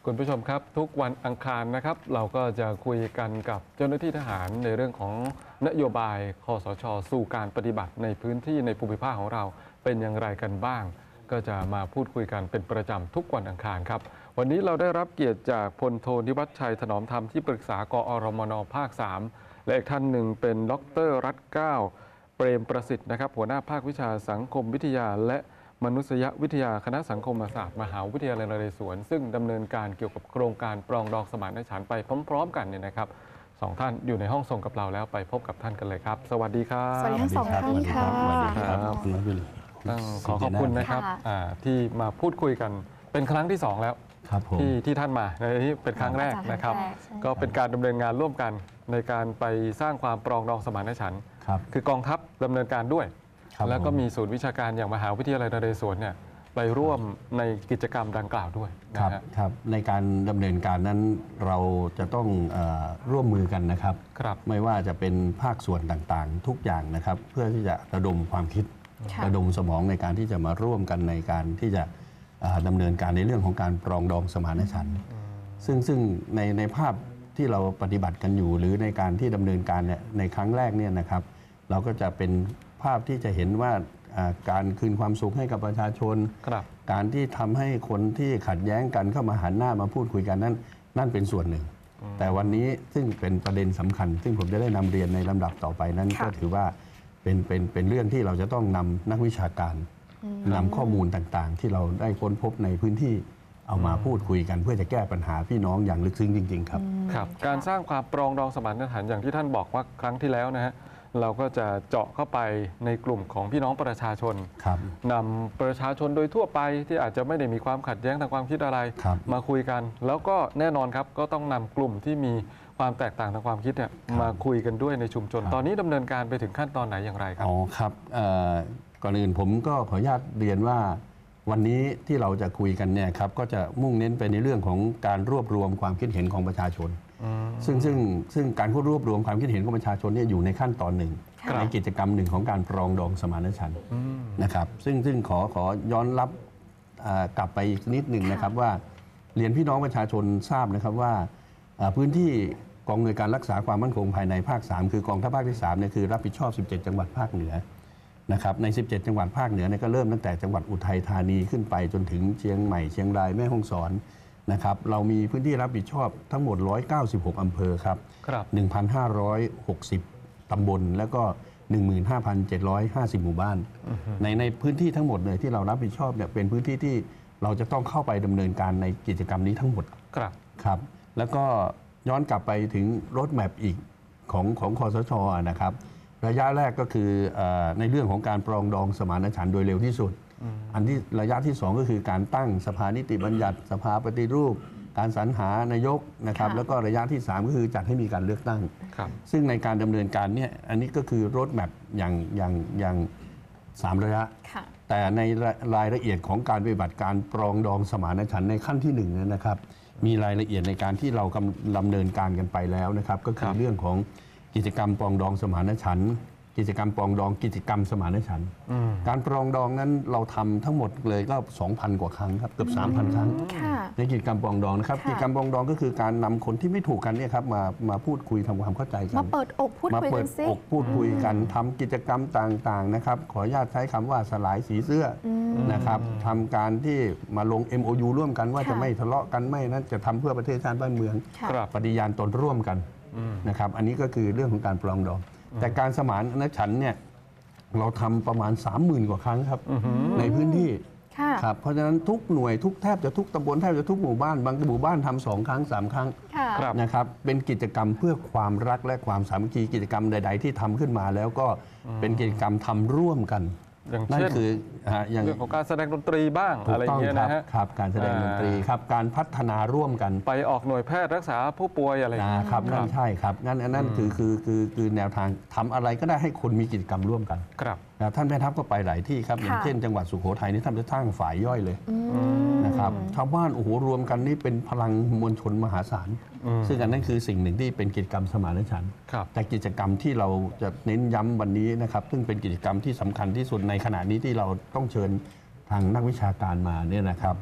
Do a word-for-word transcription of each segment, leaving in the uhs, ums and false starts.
คุณผู้ชมครับทุกวันอังคารนะครับเราก็จะคุยกันกับเจ้าหน้าที่ทหารในเรื่องของนโยบายคสช.สู่การปฏิบัติในพื้นที่ในภูมิภาคของเราเป็นอย่างไรกันบ้างก็จะมาพูดคุยกันเป็นประจำทุกวันอังคารครับวันนี้เราได้รับเกียรติจากพลโทนิวัฒชัยถนอมธรรมที่ปรึกษากอรมน.ภาคสามและอีกท่านหนึ่งเป็นดร.รัตน์เกล้าเปรมประสิทธิ์นะครับหัวหน้าภาควิชาสังคมวิทยาและมนุษยวิทยาคณะสังคมศาสตร์มหาวิทยาลัยนเรศวรซึ่งดำเนินการเกี่ยวกับโครงการปรองดองสมานฉันท์ไปพร้อมๆกันเนี่ยนะครับสองท่านอยู่ในห้องส่งกับเราแล้วไปพบกับท่านกันเลยครับสวัสดีครับสวัสดีทั้งสองท่านค่ะสวัสดีครับต้องขอขอบคุณนะครับที่มาพูดคุยกันเป็นครั้งที่สองแล้วที่ที่ท่านมาในนี้เป็นครั้งแรกนะครับก็เป็นการดำเนินงานร่วมกันในการไปสร้างความปรองดองสมานฉันท์คือกองทัพดำเนินการด้วยแล้วก็มีศูนย์วิชาการอย่างมหาวิทยาลัยนเรศวรเนี่ยไปร่วมในกิจกรรมดังกล่าวด้วยครับครับในการดำเนินการนั้นเราจะต้องเอ่อร่วมมือกันนะครับไม่ว่าจะเป็นภาคส่วนต่างๆทุกอย่างนะครับเพื่อที่จะระดมความคิดระดมสมองในการที่จะมาร่วมกันในการที่จะดำเนินการในเรื่องของการปรองดองสมานฉันท์ซึ่งซึ่งในในภาพที่เราปฏิบัติกันอยู่หรือในการที่ดำเนินการเนี่ยในครั้งแรกเนี่ยนะครับเราก็จะเป็นภาพที่จะเห็นว่าการคืนความสุขให้กับประชาชนการที่ทำให้คนที่ขัดแย้งกันเข้ามาหันหน้ามาพูดคุยกันนั้นนั่นเป็นส่วนหนึ่งแต่วันนี้ซึ่งเป็นประเด็นสำคัญซึ่งผมจะได้นำเรียนในลำดับต่อไปนั้นก็ถือว่าเป็นเป็นเป็นเรื่องที่เราจะต้องนำนักวิชาการนำข้อมูลต่างๆที่เราได้ค้นพบในพื้นที่เอามาพูดคุยกันเพื่อจะแก้ปัญหาพี่น้องอย่างลึกซึ้งจริงๆครับครับการสร้างความปรองดองสมานฉันท์อย่างที่ท่านบอกว่าครั้งที่แล้วนะฮะเราก็จะเจาะเข้าไปในกลุ่มของพี่น้องประชาชนนำประชาชนโดยทั่วไปที่อาจจะไม่ได้มีความขัดแย้งทางความคิดอะไรมาคุยกันแล้วก็แน่นอนครับก็ต้องนำกลุ่มที่มีความแตกต่างทางความคิดเนี่ยมาคุยกันด้วยในชุมชนตอนนี้ดำเนินการไปถึงขั้นตอนไหนอย่างไรครับอ๋อครับก่อนอื่นผมก็ขออนุญาตเรียนว่าวันนี้ที่เราจะคุยกันเนี่ยครับก็จะมุ่งเน้นไปในเรื่องของการรวบรวมความคิดเห็นของประชาชนซึ่งซึ่งซึ่งการรวบรวมความคิดเห็นของประชาชนเนี่ยอยู่ในขั้นตอนหนึ่งในกิจกรรมหนึ่งของการปรองดองสมานฉันท์นะครับซึ่งซึ่งขอขอย้อนรับกลับไปอีกนิดหนึ่งนะครับว่าเรียนพี่น้องประชาชนทราบนะครับว่าพื้นที่กองอำนวยการรักษาความมั่นคงภายในภาคสามคือกองทัพภาคที่สามเนี่ยคือรับผิดชอบสิบเจ็ดจังหวัดภาคเหนือนะครับในสิบเจ็ดจังหวัดภาคเหนือเนี่ยก็เริ่มตั้งแต่จังหวัดอุทัยธานีขึ้นไปจนถึงเชียงใหม่เชียงรายแม่ฮ่องสอนนะครับเรามีพื้นที่รับผิดชอบทั้งหมดหนึ่งร้อยเก้าสิบหกอำเภอครับ หนึ่งพันห้าร้อยหกสิบ ตำบลแล้วก็ หนึ่งหมื่นห้าพันเจ็ดร้อยห้าสิบ หมู่บ้านในในพื้นที่ทั้งหมดเลยที่เรารับผิดชอบเนี่ยเป็นพื้นที่ที่เราจะต้องเข้าไปดำเนินการในกิจกรรมนี้ทั้งหมดครับครับแล้วก็ย้อนกลับไปถึงรถแมพอีกของของคสช.นะครับระยะแรกก็คือในเรื่องของการปรองดองสมานฉันท์โดยเร็วที่สุดอันที่ระยะที่สองก็คือการตั้งสภานิติบัญญัติสภาปฏิรูปการสรรหานายกนะครับแล้วก็ระยะที่สามก็คือจัดให้มีการเลือกตั้งซึ่งในการดำเนินการเนี่ยอันนี้ก็คือโรดแมพอย่างอย่างอย่างสามระยะแต่ในรายละเอียดของการปฏิบัติการปรองดองสมานฉันท์ในขั้นที่หนึ่งนะครับมีรายละเอียดในการที่เราดำเนินการกันไปแล้วนะครับก็คือเรื่องของกิจกรรมปรองดองสมานฉันท์กิจกรรมปรองดองกิจกรรมสมานฉันท์การปรองดองนั้นเราทำทั้งหมดเลยก็ สองพัน กว่าครั้งครับเกือบ สามพัน ครั้งในกิจกรรมปรองดองนะครับกิจกรรมปรองดองก็คือการนำคนที่ไม่ถูกกันเนี่ยครับมามาพูดคุยทำความเข้าใจกันมาเปิดอกพูดคุยกันซิมาเปิดอกพูดคุยกันทำกิจกรรมต่างๆนะครับขออนุญาตใช้คำว่าสลายสีเสื้อนะครับทำการที่มาลง เอ็ม โอ ยู ร่วมกันว่าจะไม่ทะเลาะกันไม่นั้นจะทำเพื่อประเทศชาติบ้านเมืองปฏิญาณตนร่วมกันนะครับอันนี้ก็คือเรื่องของการปรองดองแต่การสมานฉันท์เนี่ยเราทำประมาณ สามหมื่น กว่าครั้งครับในพื้นที่ครับเพราะฉะนั้นทุกหน่วยทุกแทบจะทุกตำบลแทบจะทุกหมู่บ้านบางหมู่บ้านทำสองครั้งสามครั้งนะครับเป็นกิจกรรมเพื่อความรักและความสามัคคีกิจกรรมใดๆที่ทำขึ้นมาแล้วก็เป็นกิจกรรมทำร่วมกันนั่นคืออย่างเรื่องของการแสดงดนตรีบ้างอะไรอย่างเงี้ยนะฮะครับการแสดงดนตรีครับการพัฒนาร่วมกันไปออกหน่วยแพทย์รักษาผู้ป่วยอะไรครับนั่นใช่ครับงั้นนั่นคือคือคือคือแนวทางทำอะไรก็ได้ให้คนมีกิจกรรมร่วมกันครับท่านแม่ทัพก็ไปหลายที่ครับอย่างเช่นจังหวัดสุโขทัยนี่ท่านจะสร้างฝ่ายย่อยเลยนะครับชาวบ้านโอ้โหรวมกันนี่เป็นพลังมวลชนมหาศาลซึ่งอันนั้นคือสิ่งหนึ่งที่เป็นกิจกรรมสมานฉันท์แต่กิจกรรมที่เราจะเน้นย้ำวันนี้นะครับซึ่งเป็นกิจกรรมที่สำคัญที่สุดในขณะนี้ที่เราต้องเชิญทางนักวิชาการมาเนี่ยนะครับ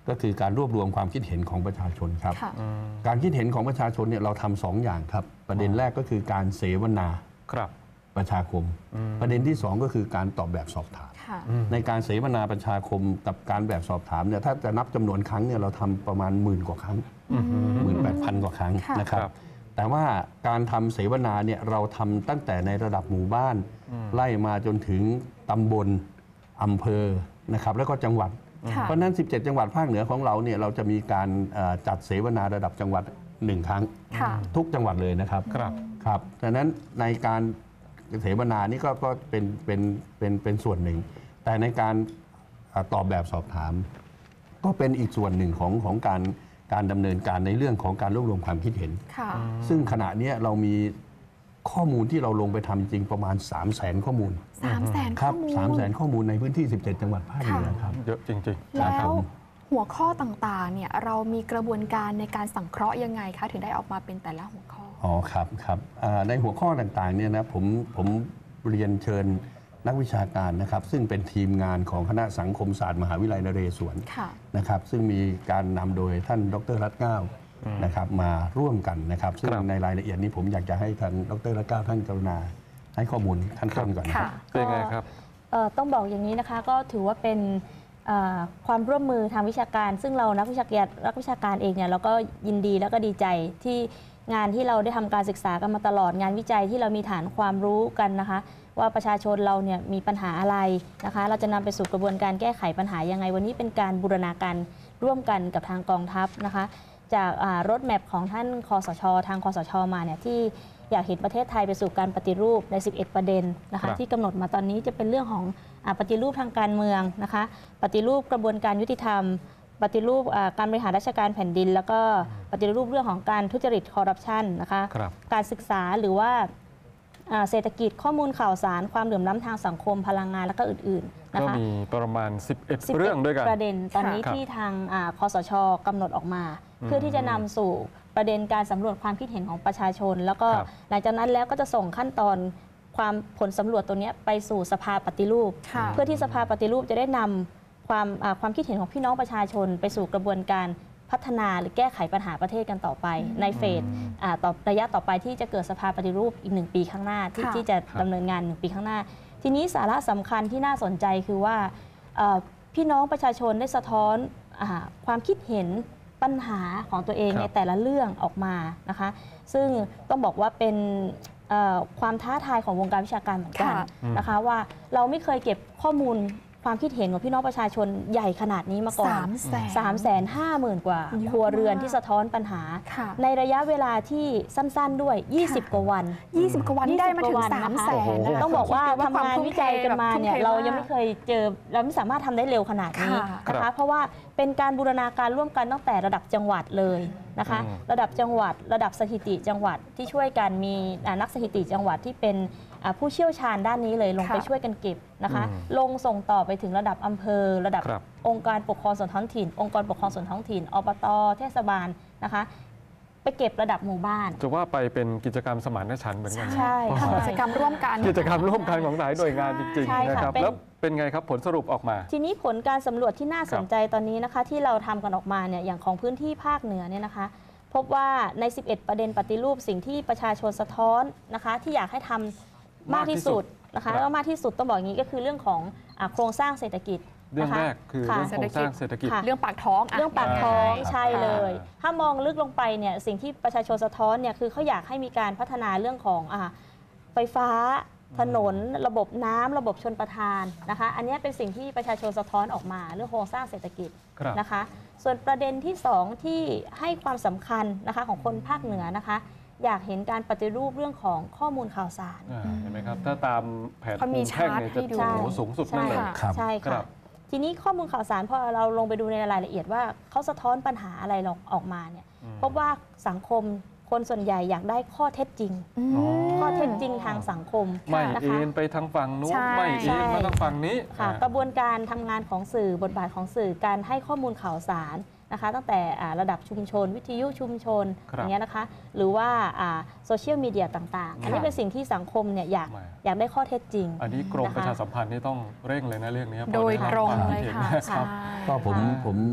ก็คือการรวบรวมความคิดเห็นของประชาชนครับค่ะการคิดเห็นของประชาชนเนี่ยเราทำสองอย่างครับ ประเด็นแรกก็คือการเสวนาครับประชาคม ประเด็นที่สองก็คือการตอบแบบสอบถามค่ะในการเสวนาประชาคมกับการแบบสอบถามเนี่ยถ้าจะนับจำนวนครั้งเนี่ยเราทำประมาณหมื่นกว่าครั้งหมื่นแปดพันกว่าครั้งค่ะนะครับครับแต่ว่าการทำเสวนาเนี่ยเราทำตั้งแต่ในระดับหมู่บ้าน ไล่มาจนถึงตำบลอำเภอนะครับแล้วก็จังหวัดค่ะเพราะฉะนั้น สิบเจ็ด จังหวัดภาคเหนือของเราเนี่ยเราจะมีการเอ่อจัดเสวนาระดับจังหวัดหนึ่งครั้งค่ะทุกจังหวัดเลยนะครับครับครับดังนั้นในการเสวนานี่ก็ก็เป็นเป็นเป็นเป็นส่วนหนึ่ง แต่ในการเอ่อตอบแบบสอบถาม ก็เป็นอีกส่วนหนึ่งของของการการดำเนินการในเรื่องของการรวบรวมความคิดเห็นค่ะซึ่งขณะเนี้ยเรามีข้อมูลที่เราลงไปทำจริงประมาณ 3 0 0 0 0 0 ข้อมูลสามแสนคข้รัอบ มูลสามแสนข้อมูลในพื้นที่ สิบเจ็ด จังหวัดภาคเหนือครับเยอะจริงๆแล้ครับวผมหัวข้อต่างๆ เนี่ยเรามีกระบวนการในการสังเคราะห์ยังไงคะ ถึงได้ออกมาเป็นแต่ละหัวข้ออ๋อครับครับอ่าในหัวข้อต่างๆเนี่ยนะผมผมเรียนเชิญนักวิชาการนะครับ ซึ่งเป็นทีมงานของคณะสังคมศาสตร์มหาวิทยาลัยนเรศวรค่ะนะครับซึ่งมีการนำโดยท่านดรรัตน์เกล้านะครับมาร่วมกันนะครับ ซึ่งครับในรายละเอียดนี้ผมอยากจะให้ท่านดรรัตน์เกล้าท่านกรุณาให้ข้อมูลท่านต้นก่อนนะคค่ะรับเป็นไงครับเอ่อต้องบอกอย่างนี้นะคะก็ถือว่าเป็นเอ่อความร่วมมือทางวิชาการ ซึ่งเรานักวิชาการนักวิชาการเองเนี่ยเราก็ยินดีแล้วก็ดีใจที่งานที่เราได้ทำการศึกษากันมาตลอดงานวิจัยที่เรามีฐานความรู้กันนะคะ ว่าประชาชนเราเนี่ยมีปัญหาอะไรนะคะ เราจะนำไปสู่กระบวนการแก้ไขปัญหายังไงวันนี้เป็นการบูรณาการร่วมกันกับทางกองทัพนะคะ จากรถแมพของท่านคสช ทางคสชมาเนี่ยที่อยากเห็นประเทศไทยไปสู่การปฏิรูปใน สิบเอ็ด ประเด็นนะครัคะบที่กำหนดมาตอนนี้จะเป็นเรื่องของอาปฏิรูปทางการเมืองนะคะ ปฏิรูปกระบวนการยุติธรรม ปฏิรูปอ่าการบริหารราชการแผ่นดิน แล้วก็ปฏิรูปเรื่องของการทุจริตคอร์รัปชันนะคะครับการศึกษาหรือว่าอ่าเศรษฐกิจข้อมูลข่าวสาร ความเหลื่อมล้ำทางสังคมพลังงานและก็อื่นๆนะก็คะมีประมาณ สิบเอ็ดสิบเรื่องด้วยกันประเด็นตอนนี้ครับที่ทางอ่าคสชกำหนดออกมา เพื่อที่จะนำสู่ประเด็นการสำรวจความคิดเห็นของประชาชน แล้วก็ครับหลังจากนั้นแล้วก็จะส่งขั้นตอนความผลสำรวจตัวเนี้ยไปสู่สภาปฏิรูปค่ะเพื่อที่สภาปฏิรูปจะได้นำความอ่าความคิดเห็นของพี่น้องประชาชน ไปสู่กระบวนการพัฒนาหรือแก้ไขปัญหาประเทศกันต่อไป ในเฟสอ่าต่อระยะต่อไปที่จะเกิดสภาปฏิรูปอีกหนึ่งปีข้างหน้าที่ค่ะที่จะดำเนินงานหนึ่งปีข้างหน้า ทีนี้สาระสำคัญที่น่าสนใจคือว่าเอ่อพี่น้องประชาชนได้สะท้อนอาความคิดเห็นปัญหาของตัวเองครับในแต่ละเรื่องออกมานะคะ ซึ่งต้องบอกว่าเป็นเอ่อความท้าทายของวงการวิชาการเหมือนกันค่ะนะคะว่าเราไม่เคยเก็บข้อมูลความคิดเห็นของพี่น้องประชาชนใหญ่ขนาดนี้มาก่อนสามแสนสามแสนห้าหมื่นกว่าเยอะครัวเรือนมากที่สะท้อนปัญหาค่ะในระยะเวลาที่สั้นๆด้วย ยี่สิบ กว่าวันยี่สิบกว่าวันที่ได้มาถึงยี่สิบกว่าวันสามนะคะแสนโอ้โหต้องบอกว่าทำงานวิจัยกันมาเนี่ยแบบทุ่มเทเรายังไม่เคยเจอเราไม่สามารถทำได้เร็วขนาดนี้ค่ะนะครัคะบเพราะว่าเป็นการบูรณาการร่วมกันตั้งแต่ระดับจังหวัดเลยนะคะอืมระดับจังหวัด ระดับสถิติจังหวัดที่ช่วยกันมีอ่านักสถิติจังหวัดที่เป็นอ่าผู้เชี่ยวชาญด้านนี้เลยลงไปค่ะช่วยกันเก็บนะคะอืมลงส่งต่อไปถึงระดับอำเภอ ระดับครับองค์การปกครองส่วนท้องถิ่น องค์กรปกครองส่วนท้องถิ่นอบตเทศบาลนะคะ ไปเก็บระดับหมู่บ้านจะว่าไปเป็นกิจกรรมสมานฉันท์เหมือนกันนะใช่ทำกิจกรรมร่วมกันกิจกรรมร่วมกันของหลายหน่วยงานจริงใช่ๆค่ะนะครับเป็นแล้วเป็นไงครับผลสรุปออกมาทีนี้ผลการสำรวจที่น่าสนใจตอนนี้นะคะ ที่เราทำกันออกมาเนี่ยอย่างของพื้นที่ภาคเหนือเนี่ยนะคะ พบว่าใน สิบเอ็ด ประเด็นปฏิรูปสิ่งที่ประชาชนสะท้อนนะคะ ที่อยากให้ทำมากที่สุดนะครัคะบแล้วก็มากที่สุดต้องบอกอย่างนี้ก็คือเรื่องของอ่าโครงสร้างเศรษฐกิจเรื่องนะคะแรกคือค่ะเรื่องโครงสร้างเศรษฐกิจค่ะเรื่องปากท้องะเรื่องปากท้องง่ายๆใช่เลยอ่าถ้ามองลึกลงไปเนี่ยสิ่งที่ประชาชนสะท้อนเนี่ยคือเขาอยากให้มีการพัฒนาเรื่องของอ่าไฟฟ้า ถนน ระบบน้ำระบบชนประทานนะคะ อันนี้เป็นสิ่งที่ประชาชนสะท้อนออกมาเรื่องโครงสร้างเศรษฐกิจครับนะคะ ส่วนประเด็นที่สองที่ให้ความสำคัญนะคะของคนภาคเหนือนะคะ อยากเห็นการปฏิรูปเรื่องของข้อมูลข่าวสารอ่าเห็นไหมครับ ถ้าตามแผนเขามีภูมิแท่งเนี่ยชาร์ตให้จะดูโอ้โหสูงสุดนั่นเลยใช่ครับใช่ครัค่ะบทีนี้ข้อมูลข่าวสารพอเราลงไปดูในรายละเอียดว่าเขาสะท้อนปัญหาอะไรลองออกมาเนี่ยอืมพบว่าสังคมคนส่วนใหญ่อยากได้ข้อเท็จจริงอืมอ๋อข้อเท็จจริงทางสังคมไม่นะเอ็คะนไปทางฝั่งนู้นใช่ไม่เอ็นมาทางฝั่งนี้ค่ะอ่ากระบวนการทำงานของสื่อบทบาทของสื่อการให้ข้อมูลข่าวสารนะคะ ตั้งแต่อ่าระดับชุมชน วิทยุชุมชนครับอย่างเงี้ยนะคะ หรือว่าโซเชียลมีเดียต่างๆ อันนี้เป็นสิ่งที่สังคมเนี่ยอยากไม่อยากได้ข้อเท็จจริงอันนี้กรมนะคะประชาสัมพันธ์นี่ต้องเร่งเลยนะเรื่องนี้พอโดยไบตรงความเลคิยดห็นค่ะนะครับใช่ก็ผมอ่าผม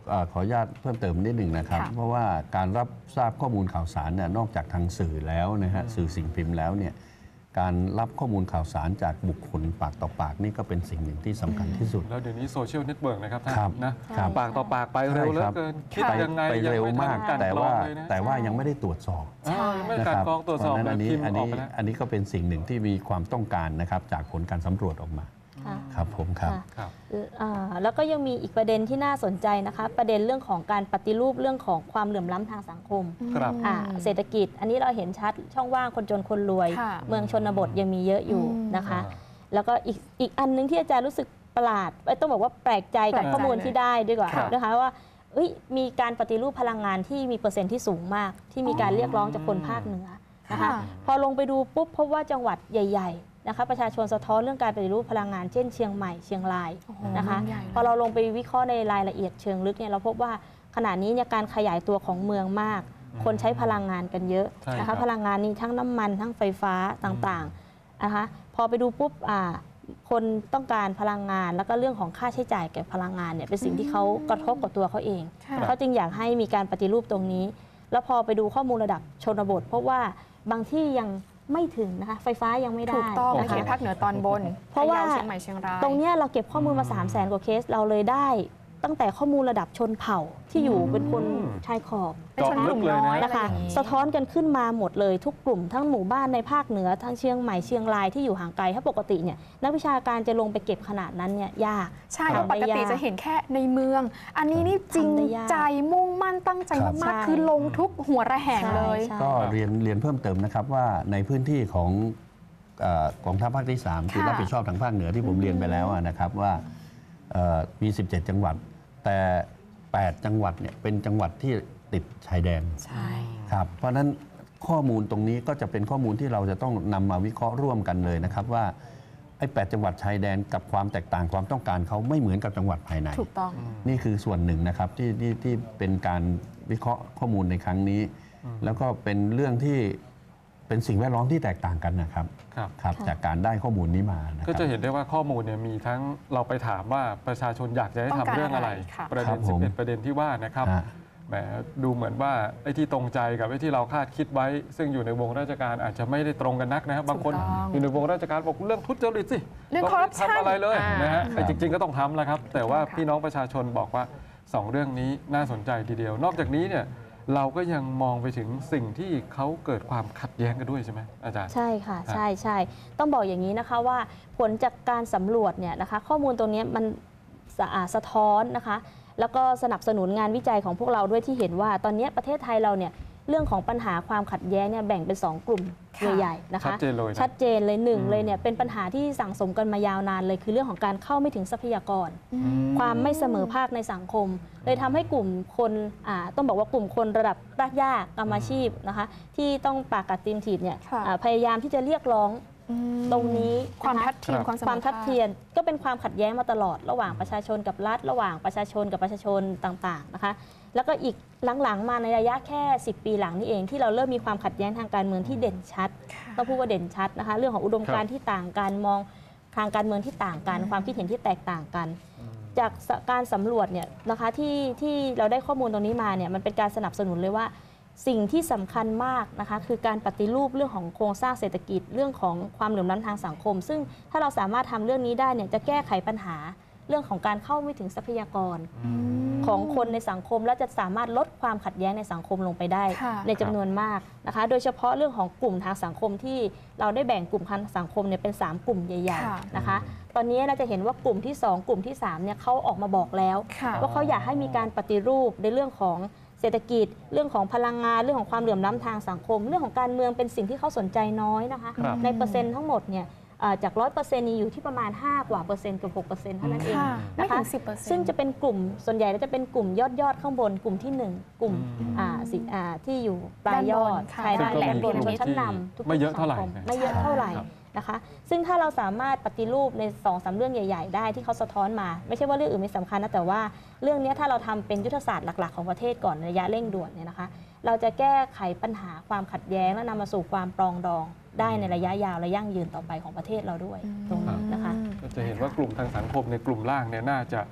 เอ่อขออนุญาตเพิ่มเติมนิดหนึ่งนะครับค่ะเพราะว่าการรับทราบข้อมูลข่าวสารเนี่ยนอกจากทางสื่อแล้วนะฮะสื่อสิ่งพิมพ์แล้วเนี่ยการรับข้อมูลข่าวสารจากบุคคลปากต่อปากนี่ก็เป็นสิ่งหนึ่งที่สำคัญที่สุดแล้วเดี๋ยวนี้โซเชียลเน็ตเวิร์กนะครับท่านครับนะครับ ปากต่อปากไปเร็วเหลือเกินคิดไปยังไงไปเร็วมากยังไทันแต่ว่ากรองเลยนะแต่ว่ายังไม่ได้ตรวจสอบเออไม่นะการครับกรองตรวจสอบเพาะฉะแบนั้นบอันนี้พิมพ์อันออกนี้ไปแล้วอันนี้ก็เป็นสิ่งหนึ่งที่มีความต้องการนะครับจากผลการสำรวจออกมาค่ะครับผมครับค่ะครับอ่าแล้วก็ยังมีอีกประเด็นที่น่าสนใจนะคะ ประเด็นเรื่องของการปฏิรูปเรื่องของความเหลื่อมล้ำทางสังคมครับอ่าเศรษฐกิจ อันนี้เราเห็นชัดช่องว่างคนจนคนรวยค่ะเมืองชนบทยังมีเยอะอยู่นะคะอ่าแล้วก็อีกอีกอันนึงที่อาจารย์รู้สึกประหลาดเอ้ยต้องบอกว่าแปลกใจกับแปลกใจข้อมูลที่ได้ดีกว่าครับนะคะว่าเอ้ยมีการปฏิรูปพลังงานที่มีเปอร์เซ็นต์ที่สูงมาก ที่มีการเรียกร้องจากคนภาคเหนือนะคะค่ะพอลงไปดูปุ๊บพบว่าจังหวัดใหญ่ๆนะคะประชาชนสะท้อนเรื่องการปฏิรูปพลังงานเช่นเชียงใหม่เชียงรายโอ้โหนะคะใหญ่เลยพอเราลงไปวิเคราะห์ในรายละเอียดเชิงลึกเนี่ยเราพบว่าขณะนี้เนี่ยการขยายตัวของเมืองมาก คนใช้พลังงานกันเยอะใช่นะครัคะบพลังงานนี้ทั้งน้ำมันทั้งไฟฟ้าต่างๆนะคะพอไปดูปุ๊บอ่าคนต้องการพลังงานแล้วก็เรื่องของค่าใช้จ่ายแก่พลังงานเนี่ยเป็นสิ่งที่เขากระทบกับตัวเขาเองค่ะเขาจึงอยากให้มีการปฏิรูปตรงนี้ แล้วพอไปดูข้อมูลระดับชนบทพบว่าบางที่ยังไม่ถึงนะคะไฟฟ้ายังไม่ได้ถูกต้องนะในเขคะตภาคเหนือตอนบนเพราะว่าพยเชียงใหม่เชียงรายตรงเนี้ยเราเก็บข้อมูลมา 3 0 0แสนกว่าเคสเราเลยได้ ตั้งแต่ข้อมูลระดับชนเผ่าที่อยู่เป็นคนชายขอบเป็นชนกลุ่มน้อยนะคะอะไรอย่างนี้สะท้อนกันขึ้นมาหมดเลยทุกกลุ่มทั้งหมู่บ้านในภาคเหนือทั้งเชียงใหม่เชียงรายที่อยู่ห่างไกลถ้าปกติเนี่ยนักวิชาการจะลงไปเก็บขนาดนั้นเนี่ยยากใช่เพราะปกติจะเห็นแค่ในเมือง อันนี้นี่จริงทำได้ยากใจมุ่งมั่นตั้งใจครับมากใช่ๆ คือลงทุกหัวระแหงเลยใช่ก็เรียนเรียนเพิ่มเติมนะครับว่าในพื้นที่ของเอ่อกองทัพภาคที่สามที่ค่ะรับผิดชอบทางภาคเหนือที่ผมเรียนไปแล้วอะนะครับว่าเอ่อมี สิบเจ็ด จังหวัด แต่ แปด จังหวัดเนี่ยเป็นจังหวัดที่ติดชายแดนใช่ครับเพราะฉะนั้นข้อมูลตรงนี้ก็จะเป็นข้อมูลที่เราจะต้องนำมาวิเคราะห์ร่วมกันเลยนะครับว่าไอ้แปดจังหวัดชายแดนกับความแตกต่างความต้องการเขาไม่เหมือนกับจังหวัดภายในถูกต้องนี่คือส่วนหนึ่งนะครับที่ที่ที่เป็นการวิเคราะห์ข้อมูลในครั้งนี้ แล้วก็เป็นเรื่องที่เป็นสิ่งแวดล้อมที่แตกต่างกันนะครับครับครับค่ะจากการได้ข้อมูลนี้มานะคก็รับจะเห็นได้ว่าข้อมูลเนี่ยมีทั้งเราไปถามว่าประชาชนอยากจะให้ต้องทำการเรื่องอะไรอะไรค่ะประครัเด็นบผมสิบเอ็ดประเด็นที่ว่านะครับฮะแหมดูเหมือนว่าไอ้ที่ตรงใจกับไอ้ที่เราคาดคิดไว้ ซึ่งอยู่ในวงราชการอาจจะไม่ได้ตรงกันนักนะครับบางคนถูกต้องอยู่ในวงราชการบอกเรื่องทุจริตสิเรื่องต้ corruption ทำอะไรเลยอ่านนะฮะครับไอ้จริง ๆ ก็ต้องทำแหละครับ แต่ว่าค่ะพี่น้องประชาชนบอกว่าสองเรื่องนี้น่าสนใจทีเดียว นอกจากนี้เนี่ยเราก็ยังมองไปถึงสิ่งที่เขาเกิดความขัดแย้งกันด้วยใช่ไหมอาจารย์ใช่ค่ะครับใช่ใช่ต้องบอกอย่างนี้นะคะว่าผลจากการสำรวจเนี่ยนะคะข้อมูลตรงเนี้ยมันสะอาดสะท้อนนะคะ แล้วก็สนับสนุนงานวิจัยของพวกเราด้วยที่เห็นว่าตอนเนี้ยประเทศไทยเราเนี่ยเรื่องของปัญหาความขัดแย้งเนี่ยแบ่งเป็น สอง กลุ่มค่ะใหญ่ๆนะคะชัดเจนเลยนะชัดเจนเลยหนึ่งอืมเลยเนี่ยเป็นปัญหาที่สั่งสมกันมายาวนานเลยคือเรื่องของการเข้าไม่ถึงทรัพยากร ความไม่เสมอภาคในสังคม เลยทำให้กลุ่มคนอ่าต้องบอกว่ากลุ่มคนระดับรากหญ้ากรรมอาชีพนะคะที่ต้องปากกัดตีนถีบเนี่ยค่ะอ่าพยายามที่จะเรียกร้องอืมตรงนี้ความนะคะทัดเทียมครับความเสมอความทัดภาคเทียมก็เป็นความขัดแย้งมาตลอด ระหว่างประชาชนกับรัฐ ระหว่างประชาชนกับประชาชนต่างๆนะคะ แล้วก็อีกหลังๆมาในระยะแค่ สิบ ปีหลังนี่เองที่เราเริ่มมีความขัดแย้งทางการเมืองที่เด่นชัดค่ะต้องพูดว่าเด่นชัดนะคะ เรื่องของอุดมการณ์ที่ต่างกันมองทางการเมืองที่ต่างกัน ความคิดเห็นที่แตกต่างกัน จากการสำรวจเนี่ยนะคะที่ที่เราได้ข้อมูลตรงนี้มาเนี่ยมันเป็นการสนับสนุนเลยว่า สิ่งที่สำคัญมากนะคะคือการปฏิรูปเรื่องของโครงสร้างเศรษฐกิจเรื่องของความเหลื่อมล้ำทางสังคม ซึ่งถ้าเราสามารถทำเรื่องนี้ได้เนี่ยจะแก้ไขปัญหาเรื่องของการเข้าไม่ถึงทรัพยากรของคนในสังคม และจะสามารถลดความขัดแย้งในสังคมลงไปได้ค่ะในจำนวนมากนะคะ โดยเฉพาะเรื่องของกลุ่มทางสังคมที่เราได้แบ่งกลุ่มทางสังคมเนี่ยเป็นสามกลุ่มใหญ่ค่ะๆนะคะ ตอนนี้เราจะเห็นว่ากลุ่มที่สองกลุ่มที่สามเนี่ยเขาออกมาบอกแล้วค่ะว่าเขาอยากให้มีการปฏิรูปในเรื่องของเศรษฐกิจ เรื่องของพลังงานเรื่องของความเหลื่อมล้ำทางสังคม เรื่องของการเมืองเป็นสิ่งที่เขาสนใจน้อยนะคะครับในเปอร์เซ็นต์ทั้งหมดเนี่ยเอ่อจากร้อยเปอร์เซ็นต์นี้อยู่ที่ประมาณห้ากว่าเปอร์เซ็นต์เกับหกเปอร์เซ็นต์เท่านั้นเองค่ะไม่นะคะถึงสิบเปอร์เซ็นต์ซึ่งจะเป็นกลุ่มส่วนใหญ่แล้วจะเป็นกลุ่มยอดยอดๆข้างบน กลุ่มที่หนึ่งกลุ่มอืมอ่าสิอ่าที่อยู่ปลายยอดค่ะใช่ซึ่ด้าง นก็แหลเป็มนบนกลุ่ชนชั้นมที่นำทุกๆไม่เยอะเท่าไหร่สังคมนะไม่เยอะเท่าไหร่ครับนะคะซึ่งถ้าเราสามารถปฏิรูปในสองสามเรื่องใหญ่ ๆ ได้ที่เขาสะท้อนมา ไม่ใช่ว่าเรื่องอื่นไม่สำคัญนะแต่ว่าเรื่องนี้ถ้าเราทำเป็นยุทธศาสตร์หลัก ๆ ของประเทศก่อนในระยะเร่งด่วนเนี่ยนะคะเราจะแก้ไขปัญหาความขัดแย้งและนำมาสู่ความปรองดองได้ในระยะยาวและยั่งยืนต่อไปของประเทศเราด้วยตรงนี้นะคะก็จะเห็นว่ากลุ่มทางสังคมในกลุ่มล่างเนี่ยน่าจะ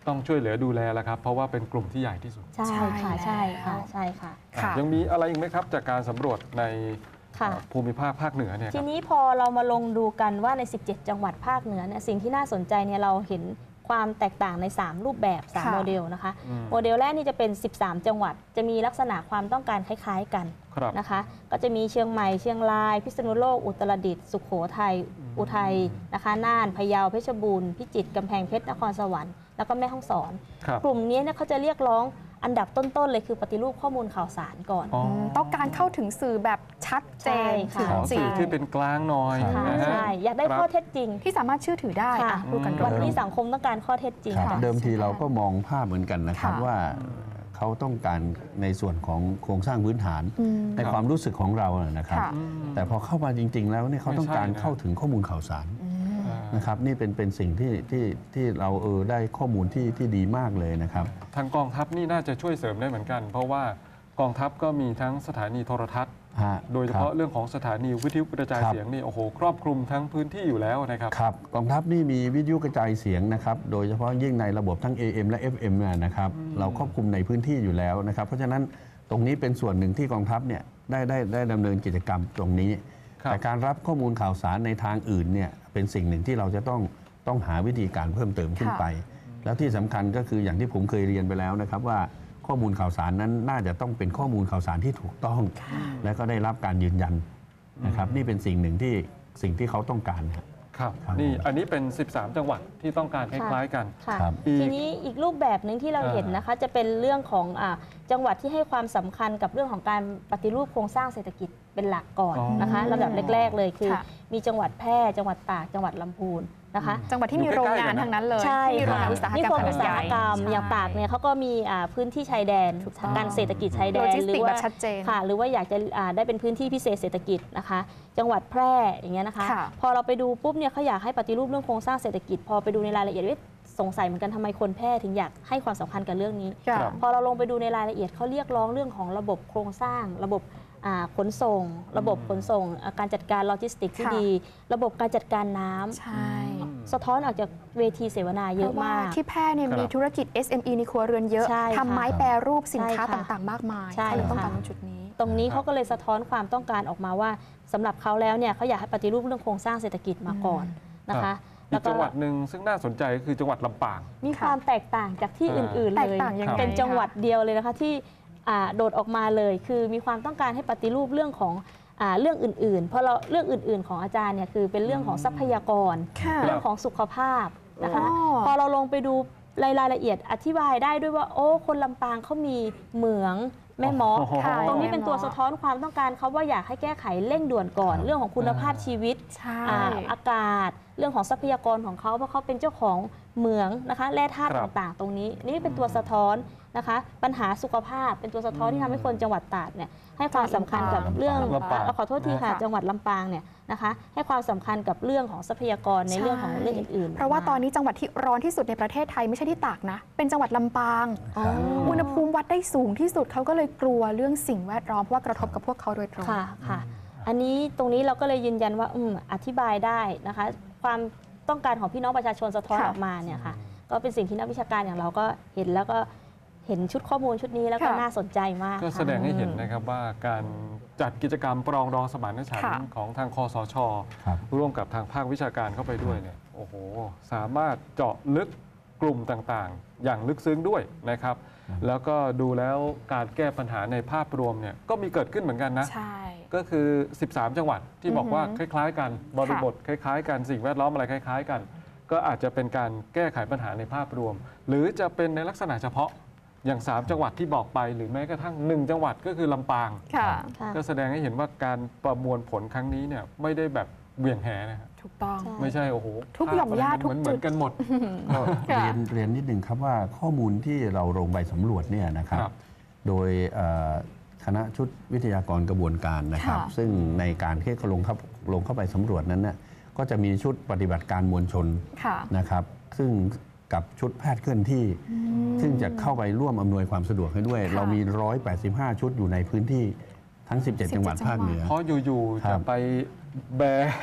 ต้องช่วยเหลือดูแลแล้วครับ เพราะว่าเป็นกลุ่มที่ใหญ่ที่สุดใช่ค่ะใช่ค่ะใช่ค่ะค่ะยังมีอะไรอีกไหมครับจากการสำรวจในค่ะภูมิภาคภาคเหนือเนี่ยคทีรับนี้พอเรามาลงดูกันว่าใน สิบเจ็ด จังหวัดภาคเหนือเนี่ยสิ่งที่น่าสนใจเนี่ยเราเห็นความแตกต่างใน สาม รูปแบบสามค่ะโมเดลนะคะอืมโมเดลแรกนี่จะเป็น สิบสาม จังหวัด จะมีลักษณะความต้องการคล้ายๆกันครับนะคะ ก็จะมีเชียงใหม่เชียงราย พิษณุโลกอุตรดิตถ์สุโขทัยอุทัยนะคะน่านพะเยาเพชรบูรณ์พิจิตรกำแพงเพชรนครสวรรค์แล้วก็แม่ฮ่องสอนครับกลุ่มนี้เนี่ยเขาจะเรียกร้องอันดับต้นๆเลยคือปฏิรูปข้อมูลข่าวสารก่อนอ๋อมต้องการเข้าถึงสื่อแบบชัดเจนใช่ถึงค่ะขอจริสื่งอที่เป็นกลางหน่อยค่ะนะฮะใช่อยากได้ครับข้อเท็จจริงที่สามารถเชื่อถือได้ค่ะอ่ะพูดกันตวันรงนี้สังคมต้องการข้อเท็จจริงครับค่ะเดิมทีเราก็มองภาพเหมือนกันนะครับค่ะว่าเขาต้องการในส่วนของโครงสร้างพื้นฐานอืมในความรู้สึกของเราน่ะนะครับค่ะอืมแต่พอเข้ามาจริง ๆ แล้วเนี่ยเขาต้องการไม่ใช่นะเข้าถึงข้อมูลข่าวสารอืมอ่านะครับนี่เป็นเป็นสิ่งที่ที่ที่เราเออได้ข้อมูลที่ที่ดีมากเลยนะครับทางกองทัพนี่น่าจะช่วยเสริมได้เหมือนกัน เพราะว่ากองทัพก็มีทั้งสถานีโทรทัศน์ฮะโดยเฉพาะครับเรื่องของสถานีวิทยุกระจายครับเสียงนี่โอ้โหครอบคลุมทั้งพื้นที่อยู่แล้วนะครับครับกองทัพนี่มีวิทยุกระจายเสียงนะครับโดยเฉพาะยิ่งในระบบทั้ง เอ เอ็ม และ เอฟ เอ็ม เนี่ยนะครับเราครอบคลุมในพื้นที่อยู่แล้วนะครับ เพราะฉะนั้นตรงนี้เป็นส่วนหนึ่งที่กองทัพเนี่ยได้ได้ได้ดำเนินกิจกรรมตรงนี้ครับแต่การรับข้อมูลข่าวสารในทางอื่นเนี่ยเป็นสิ่งหนึ่งที่เราจะต้องต้องหาวิธีการเพิ่มเติมขึ้นไป แล้วที่สำคัญก็คืออย่างที่ผมเคยเรียนไปแล้วนะครับว่าข้อมูลข่าวสารนั้นน่าจะต้องเป็นข้อมูลข่าวสารที่ถูกต้อง และก็ได้รับการยืนยันนะครับนี่เป็นสิ่งหนึ่งที่สิ่งที่เขาต้องการครับครับครับนี่อันนี้เป็น สิบสาม จังหวัดที่ต้องการคล้ายๆกันค่ะครับอีกทีนี้อีกรูปแบบหนึ่งที่เราอ่าเห็นนะคะจะเป็นเรื่องของอาจังหวัดที่ให้ความสำคัญกับเรื่องของการปฏิรูปโครงสร้างเศรษฐกิจเป็นหลักก่อนอ๋อนะคะลำดับแรก ๆ เลยคือค่ะมีจังหวัดแพร่จังหวัดตากจังหวัดลำพูนนะคะจังหวัดที่มีโรงงานทั้งนั้นเลยใช่ที่มีโรงค่ะงานอุตสาหนิกรรคมมขนาอุดตสาใหหญ่กรรมใช่อย่างตากเนี่ยเขาก็มีอ่าพื้นที่ชายแดนถูกต้องการเศรษฐกิจชายแดโลนจิสหรืติกอแบว่าบชัดเจนค่ะ หรือว่าอยากจะอ่าได้เป็นพื้นที่พิเศษเศรษฐกิจนะคะ จังหวัดแพร่อย่างเงี้ยนะคะค่ะพอเราไปดูปุ๊บเนี่ยเขาอยากให้ปฏิรูปเรื่องโครงสร้างเศรษฐกิจ พอไปดูในรายละเอียดเอ๊ะสงสัยเหมือนกันทำไมคนแพร่ถึงอยากให้ความสำคัญกับเรื่องนี้ค่ะครับพอเราลงไปดูในรายละเอียดเขาเรียกร้องเรื่องของระบบโครงสร้าง ระบบอ่าขนส่ง ระบบขนส่งอ่าการจัดการโลจิสติกที่ค่ะดี ระบบการจัดการน้ำใช่สะท้อนออกจากเวทีเสวนาเยเพอะราะว่ามากที่แพร่เนี่ยครับมีธุรกิจ เอส เอ็ม อี ในครัวเรือนเยอะใช่ค่ะทำไม้แปรรูปสินค้าใช่ค่ะต่างๆ มากมายใช่เขาเลยต้องค่ะการตรงจุดนี้ตรงนี้เขาก็เลยสะท้อนความต้องการออกมาว่าสำหรับเขาแล้วเนี่ยเขาอยากให้ปฏิรูปเรื่องโครงสร้างเศรษฐกิจมาก่อนนะครัคะบ อีแล้วกก็จังหวัดหนึ่งซึ่งน่าสนใจก็คือจังหวัดลำปางมีความแตกต่างจากที่อ่าอื่น ๆแตเลกยต่างยังไงเป็นจังหวัดคะเดียวเลยนะคะที่อ่าโดดออกมาเลย คือมีความต้องการให้ปฏิรูปเรื่องของอ่าเรื่องอื่นๆ เพราะเราเรื่องอื่น ๆ ของอาจารย์เนี่ยคือเป็นเรื่องของทรัพยากรค่ะเรื่องของสุขภาพนะคะอ๋อพอเราลงไปดูรายรายละเอียดอธิบายได้ด้วยว่าโอ้คนลำปางเขามีเหมืองแม่เมาะค่ะตรงนี้เป็นตัวสะท้อนความต้องการเขาว่าอยากให้แก้ไขเร่งด่วนก่อนครับเรื่องของคุณภาพชีวิตใช่อ่าอากาศ เรื่องของทรัพยากรของเขาเพราะเขาเป็นเจ้าของเหมืองนะคะแร่ธาตุครับต่างๆ ตรงนี้นี่เป็นตัวสะท้อนนะคะ ปัญหาสุขภาพเป็นตัวสะท้อนที่ทำให้คนจังหวัดตราดเนี่ยให้ความสำคัญกับเรื่องลำปางเอ่อขอโทษทีค่ะค่ะจังหวัดลำปางเนี่ยนะคะให้ความสำคัญกับเรื่องของทรัพยากรในเรื่องของเรื่องอื่นๆเพราะว่าตอนมกนี้จังหวัดที่ร้อนที่สุดในประเทศไทยไม่ใช่ที่ตากนะ เป็นจังหวัดลำปางอ๋ออุณหภูมิวัดได้สูงที่สุดเขาก็เลยกลัวเรื่องสิ่งแวดล้อมเพราะว่ากระทบกับพวกเขาโดยตรงค่ะค่ะ อันนี้ตรงนี้เราก็เลยยืนยันว่าอืมอธิบายได้นะคะ ความต้องการของพี่น้องประชาชนสะท้อนค่ะออกมาเนี่ยค่ะ ก็เป็นสิ่งที่นักวิชาการอย่างเราก็เห็นแล้วก็เห็นชุดข้อมูลชุดนี้แล้วก็ค่ะน่าสนใจมากก็ค่ะแสดงให้เห็นนะครับว่าการจัดกิจกรรมปรองดองสมานฉันค่ะท์ของทางคอสชครับร่วมกับทางภาควิชาการเข้าไปด้วยเนี่ยโอ้โหสามารถเจาะลึกกลุ่มต่างๆ อย่างลึกซึ้งด้วยนะครับ แล้วก็ดูแล้วการแก้ปัญหาในภาพรวมเนี่ยก็มีเกิดขึ้นเหมือนกันนะใช่ก็คือ สิบสาม จังหวัดที่บอกว่าอือคหือล้ายๆ กันบริบทคล้ายๆ กันสิ่งแวดล้อมอะไรคล้าย ๆ กัน ก็อาจจะเป็นการแก้ไขปัญหาในภาพรวม หรือจะเป็นในลักษณะเฉพาะอย่าง สาม จังหวัดที่บอกไป หรือแม้กระทั่งหนึ่งจังหวัดก็คือลำปางค่ะค่ะก็แสดงให้เห็นว่าการประมวลผลครั้งนี้เนี่ยไม่ได้แบบเหวี่ยงแหนะครับถูกต้องใช่ไม่ใช่โอ้โหทุกหย่อมหญ้าภพอะไรมันทุกเหมือนจุดๆกันหมดก็ค่ะเรียนเรียนนิดหนึ่งครับว่าข้อมูลที่เราลงไปสำรวจเนี่ยนะครับครับโดยเอ่อคณะชุดวิทยากรกระบวนการนะครับค่ะซึ่งในการที่เขาลงเข้าลงเข้าไปสำรวจนั้นเนี่ยก็จะมีชุดปฏิบัติการมวลชนค่ะนะครับ ซึ่งกับชุดแพทย์เคลื่อนที่ ซึ่งจะเข้าไปร่วมอำนวยความสะดวกให้ด้วยค่ะเรามี หนึ่งร้อยแปดสิบห้า ชุดอยู่ในพื้นที่ทั้ง สิบเจ็ด จังหวัดภาคเหนือเพราะอยู่ๆครัจะบไปแบ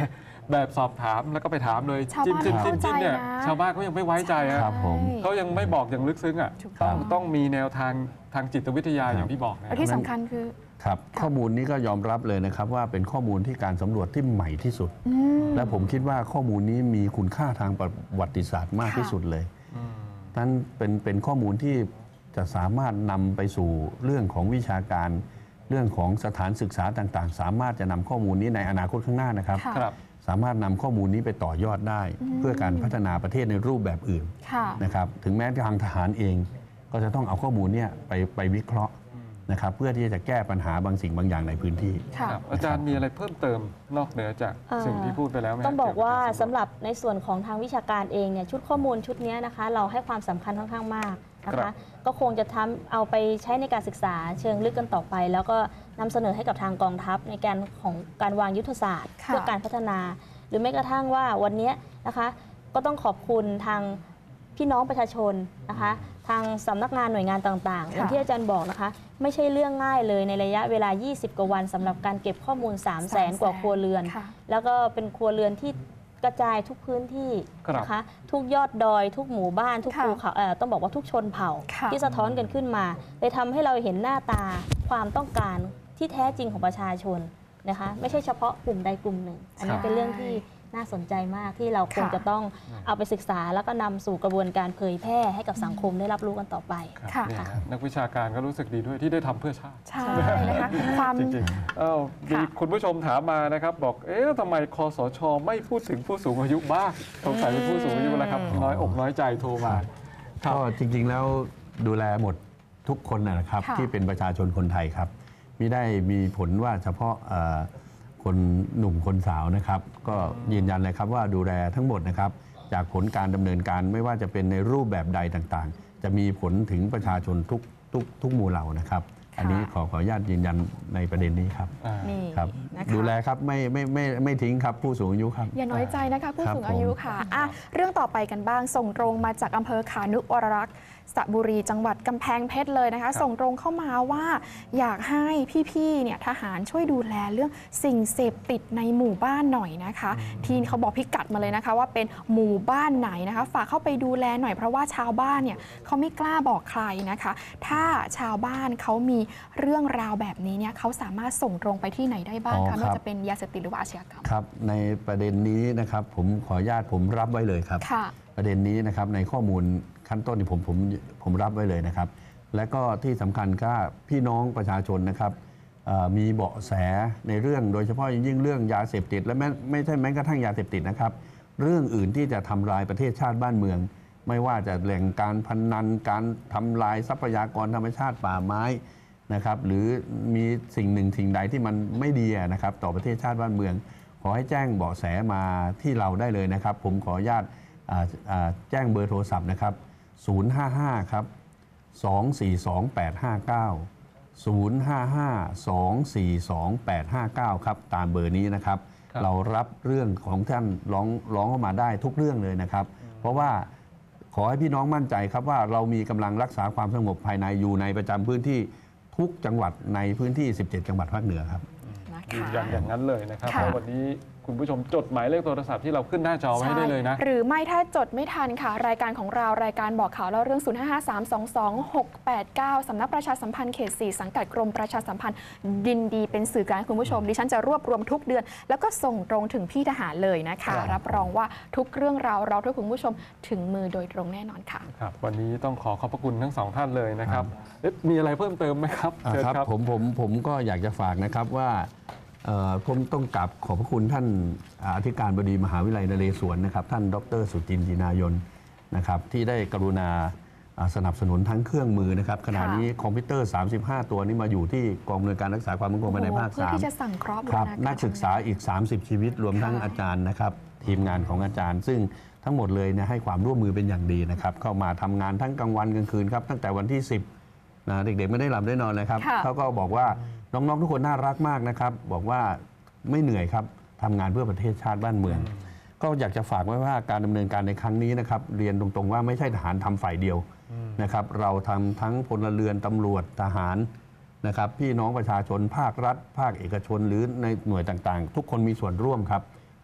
แบบสอบถามแล้วก็ไปถามเลยชาวจิ้มบ้านจิ้มเข้าจิ้มใจเนี่ยนะชาวบ้านเขายังไม่ไว้ใจอะครับผมเขายังไม่บอกอย่างลึกซึ้งอ่ะถูกต้ต้ออง งต้องมีแนวทางทางจิตวิทยาครับอย่างที่บอกนะและที่สำคัญคือครับข้อมูลนี้ก็ยอมรับเลยนะครับว่าเป็นข้อมูลที่การสำรวจที่ใหม่ที่สุดอืมและผมคิดว่าข้อมูลนี้มีคุณค่าทางประวัติศาสตร์มากค่ะที่สุดเลยอืมนั้นเป็นเป็นข้อมูลที่จะสามารถนำไปสู่เรื่องของวิชาการ เรื่องของสถานศึกษาต่างๆ สามารถจะนำข้อมูลนี้ในอนาคตข้างหน้านะครับค่ะครับสามารถนำข้อมูลนี้ไปต่อยอดได้ เพื่อการพัฒนาประเทศในรูปแบบอื่นค่ะนะครับถึงแม้ทางทหารเองก็จะต้องเอาข้อมูลเนี่ยไปไปวิเคราะห์นะครับเพื่อที่จะแก้ปัญหาบางสิ่งบางอย่างในพื้นที่ค่ะครับอาจารย์มีอะไรเพิ่มเติมนอกเหนือจากเอ่อสิ่งที่พูดไปแล้วไหมต้องบอกว่าเกี่ยสำหรับในส่วนของทางวิชาการเองเนี่ยชุดข้อมูลชุดนี้นะคะ เราให้ความสำคัญค่อนข้างมากนะคะก็คงจะทำเอาไปใช้ในการศึกษาเชิงลึกกันต่อไป แล้วก็นำเสนอให้กับทางกองทัพในการของการวางยุทธศาสตร์ค่ะเพื่อการพัฒนา หรือแม้กระทั่งว่าวันนี้นะคะก็ต้องขอบคุณทางพี่น้องประชาชนนะคะทางสำนักงานหน่วยงานต่างๆค่ะอย่างที่อาจารย์บอกนะคะไม่ใช่เรื่องง่ายเลยในระยะเวลา ยี่สิบ กว่าวันสำหรับการเก็บข้อมูล สาม แสนกว่าครัวเรือนค่ะแล้วก็เป็นครัวเรือนที่กระจายทุกพื้นที่ครับนะคะทุกยอดดอย ทุกหมู่บ้าน ทุกค่ะภูเขาเอ่อต้องบอกว่าทุกชนเผ่าค่ะที่สะท้อนกันขึ้นมาเลยทำให้เราเห็นหน้าตาความต้องการที่แท้จริงของประชาชนนะคะไม่ใช่เฉพาะกลุ่มใดกลุ่มหนึ่ง อันนี้เป็นเรื่องที่น่าสนใจมากที่เราคงค่ะจะต้องเอาไปศึกษาแล้วก็นำสู่กระบวนการเผยแพร่ให้กับสังคมได้รับรู้กันต่อไปครับค่ะเนี่ยนะนักวิชาการก็รู้สึกดีด้วยที่ได้ทำเพื่อชาติใช่นะคะความจริงๆเอ้ามีค่ะคุณผู้ชมถามมานะครับ บอกเอ๊ะทำไมคอสช ไม่พูดถึงผู้สูงอายุบ้างสงสัยเป็นผู้สูงอายุแล้วครับ น้อยอกน้อยใจโทรมาครับก็จริงๆแล้วดูแลหมดทุกคนนะครับค่ะที่เป็นประชาชนคนไทยครับไม่ได้มีผลว่าเฉพาะเอ่อคนหนุ่มคนสาวนะครับ ก็ยืนยันเลยครับว่าดูแลทั้งหมดนะครับ จากผลการดำเนินการไม่ว่าจะเป็นในรูปแบบใดต่างๆ จะมีผลถึงประชาชนทุกทุกทุกหมู่เหล่านะครับ อันนี้ขอขออนุญาตยืนยันในประเด็นนี้ครับอ่านี่ครับนะคะดูแลครับไม่ไม่ไม่ไม่ทิ้งครับผู้สูงอายุครับอย่าน้อยใจนะคะผู้ครับสูงอายุค่ะอ่ะ เรื่องต่อไปกันบ้างส่งตรงมาจากอำเภอขานุวรรักษ์สระบุรีจังหวัดกำแพงเพชรเลยนะคะ ส่งตรงเข้ามาว่าอยากให้พี่ๆเนี่ยทหารช่วยดูแลเรื่องสิ่งเสพติดในหมู่บ้านหน่อยนะคะ ทีเขาบอกพิกัดมาเลยนะคะ ว่าเป็นหมู่บ้านไหนนะคะ ฝากเข้าไปดูแลหน่อยเพราะว่าชาวบ้านเนี่ยเขาไม่กล้าบอกใครนะคะ ถ้าชาวบ้านเขามีเรื่องราวแบบนี้เนี่ยเขาสามารถส่งตรงไปที่ไหนได้บ้างอ๋อคะไม่ครับว่าจะเป็นยาเสพติดหรือว่าอาชญากรรมครับในประเด็นนี้นะครับผมขออนุญาตผมรับไว้เลยครับค่ะประเด็นนี้นะครับในข้อมูลขั้นต้นที่ผมผมผมรับไว้เลยนะครับ และก็ที่สำคัญก็พี่น้องประชาชนนะครับเอ่อมีเบาะแสในเรื่องโดยเฉพาะอย่างยิ่งเรื่องยาเสพติด และแม้ไม่ใช่แม้กระทั่งยาเสพติดนะครับ เรื่องอื่นที่จะทำลายประเทศชาติบ้านเมือง ไม่ว่าจะแหล่งการพนันการทำลายทรัพยากรธรรมชาติป่าไม้นะครับหรือมีสิ่งหนึ่งสิ่งใดที่มันไม่ดีนะครับต่อประเทศชาติบ้านเมือง ขอให้แจ้งเบาะแสมาที่เราได้เลยนะครับ ผมขออนุญาตอ่าอ่าแจ้งเบอร์โทรศัพท์นะครับ ศูนย์ ห้า ห้า ครับ สอง สี่ สอง แปด ห้า เก้า ศูนย์ ห้า ห้า สอง สี่ สอง แปด ห้า เก้า ครับตามเบอร์นี้นะครับครับเรารับเรื่องของท่านร้องร้องเข้ามาได้ทุกเรื่องเลยนะครับ เพราะว่าขอให้พี่น้องมั่นใจครับว่าเรามีกำลังรักษาความสงบภายในอยู่ในประจำพื้นที่ทุกจังหวัดในพื้นที่ สิบเจ็ด จังหวัดภาคเหนือครับนะยืนคะยันอย่างนั้นเลยนะครับค่ะแล้ววันนี้คุณผู้ชมจดหมายเลขโทรศัพท์ที่เราขึ้นหน้าจอไว้ให้ได้เลยนะใช่หรือไม่ถ้าจดไม่ทันค่ะ รายการของเรารายการบอกข่าวเล่าเรื่อง ศูนย์ ห้า ห้า สาม สอง สอง หก แปด เก้า สำนักประชาสัมพันธ์เขต สี่ สังกัดกรมประชาสัมพันธ์ยินดีเป็นสื่อกลางให้คุณผู้ชม ดิฉันจะรวบรวมทุกเดือน แล้วก็ส่งตรงถึงพี่ทหารเลยนะคะครับรับรองว่าทุกเรื่องราวเราทุกคุณผู้ชมถึงมือโดยตรงแน่นอนค่ะครับวันนี้ต้องขอขอบพระคุณทั้งสองท่านเลยนะครับเอ๊ะมีอะไรเพิ่มเติมไหมครับอ่าเชิญครับครับผมผมผมก็อยากจะฝากนะครับว่าเอ่อผมต้องกลับขอบพระคุณท่านอ่าอธิการบดีมหาวิทยาลัยนเรศวรนะครับท่านดรสุจินต์จีนายนนะครับที่ได้กรุณาอ่าสนับสนุนทั้งเครื่องมือนะครับขณะนี้คอมพิวเตอร์ สามสิบห้า ตัวนี้มาอยู่ที่กองอำนวยการรักษาความมั่นคงภายในภาคเพื่อสามที่จะสั่งเคราะห์ครับบูรณาารนักศึกษาอีก สามสิบ ชีวิตรวมทั้งค่ะอาจารย์นะครับทีมงานของอาจารย์ ซึ่งทั้งหมดเลยเนี่ยให้ความร่วมมือเป็นอย่างดีนะครับเข้ามาทำงานทั้งกลางวันกลางคืนครับตั้งแต่วันที่ สิบนะเด็กๆไม่ได้หลับได้นอนเลยครับค่ะเขาก็บอกว่าน้องๆทุกคนน่ารักมากนะครับบอกว่าไม่เหนื่อยครับทำงานเพื่อประเทศชาติบ้านเมือง ก็อยากจะฝากไว้ว่าการดำเนินการในครั้งนี้นะครับเรียนตรงๆว่าไม่ใช่ทหารทำฝ่ายเดียวนะครับเราทำทั้งพลเรือนตำรวจทหารนะครับพี่น้องประชาชนภาครัฐ ภาคเอกชน หรือในหน่วยต่างๆ ทุกคนมีส่วนร่วมครับ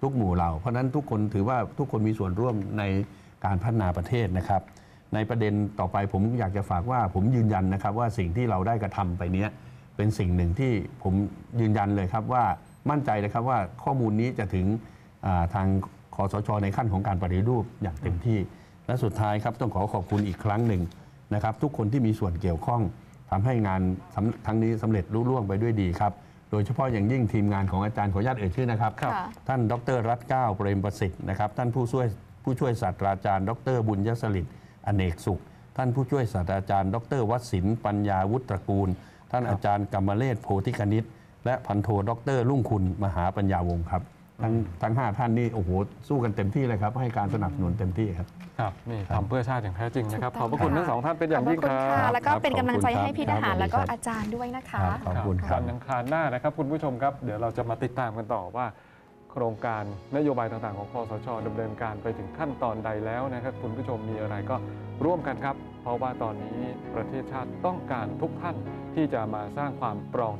ทุกหมู่เหล่าเพราะฉะนั้นทุกคนถือว่าทุกคนมีส่วนร่วมในการพัฒนาประเทศนะครับในประเด็นต่อไปผมอยากจะฝากว่าผมยืนยันนะครับว่าสิ่งที่เราได้กระทำไปเนี้ยเป็นสิ่งหนึ่งที่ผมยืนยันเลยครับว่ามั่นใจเลยครับว่าข้อมูลนี้จะถึงทางคสช.ในขั้นของการปฏิรูปอย่างเต็มที่และสุดท้ายครับต้องขอขอบคุณอีกครั้งหนึ่งนะครับทุกคนที่มีส่วนเกี่ยวข้องทำให้งานทั้งนี้สำเร็จรุ่งเรืองไปด้วยดีครับโดยเฉพาะอย่างยิ่งทีมงานของอาจารย์ขออนุญาตเอ่ยชื่อนะครับท่านดร.รัตน์เกล้าเปรมประสิทธิ์นะครับท่านผู้ช่วยผู้ช่วยศาสตราจารย์ดร.บุญยศฤทธิ์อเนกสุขท่านผู้ช่วยศาสตราจารย์ดร.วศินทร์ปัญญาวุฒิตระกูลท่านอาจารย์กำมเลศโพธิคณิตและพันโทดร.รุ่งคุณมหาปัญญาวงศ์ครับทั้งทั้งห้าท่านนี่โอ้โหสู้กันเต็มที่เลยครับให้การสนับสนุนเต็มที่ครับครับนี่ทำเพื่อชาติอย่างแท้จริงนะครับขอบพระคุณทั้งสองท่านเป็นอย่างยิ่งครัขอบคุณค่ะบแล้วก็เป็นกำลังใจให้พี่ทหารครับแล้วก็อาจารย์ด้วยนะคะขอบคุณครับวันอังคารหน้านะครับคุณผู้ชมครับเดี๋ยวเราจะมาติดตามกันต่อว่า โครงการนโยบายต่างๆของคสช.ดำเนินการไปถึงขั้นตอนใดแล้วนะครับคุณผู้ชมมีอะไรก็ร่วมกันครับเพราะว่าตอนนี้ประเทศชาติต้องการทุกท่านที่จะมาสร้างความปรอง